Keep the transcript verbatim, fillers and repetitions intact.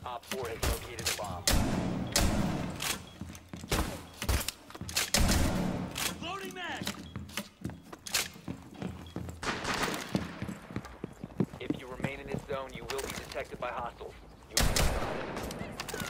Op four has located a bomb. Loading mag! If you remain in this zone, you will be detected by hostiles. You